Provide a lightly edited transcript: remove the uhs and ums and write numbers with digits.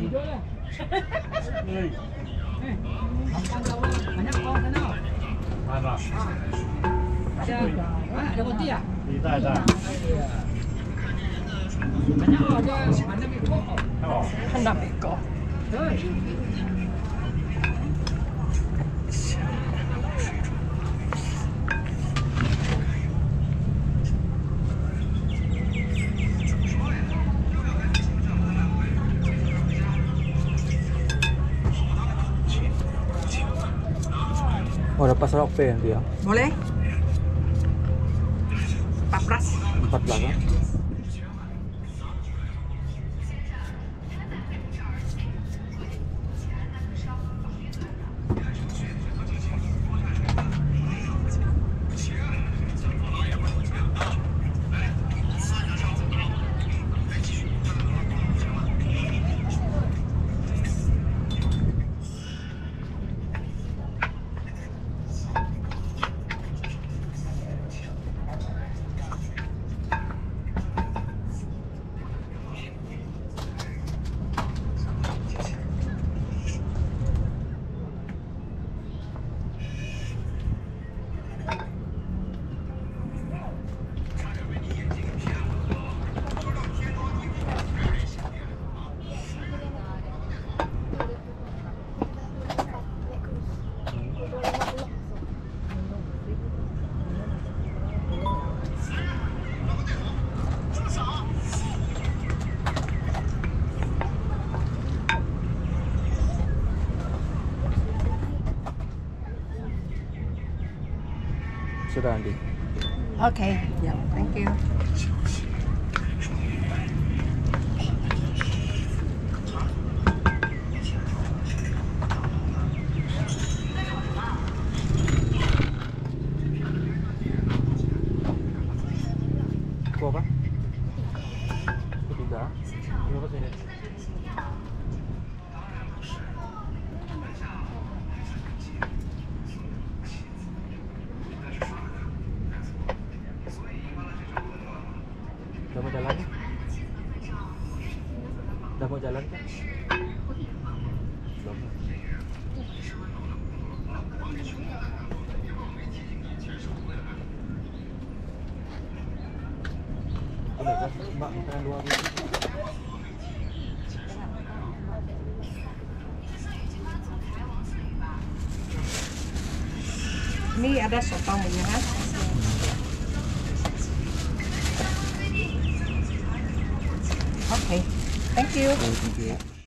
Banyak kau sana. Mana? Ada roti ya? Ada. Banyak kau ada mana biko? Oh. Hendak beko. Oh, dapat serap pay nanti ya? Boleh? Papras. 14 kan? Sudah Andi. Okay. Yeah. Thank you. Kau apa? Ketiga. Berapa sini? Dah mau jalan? Dah mau jalan kan? Belum. Boleh kan? Mbak makan luar dulu. Ini ada sotong ini kan? Okay. Thank you. Thank you.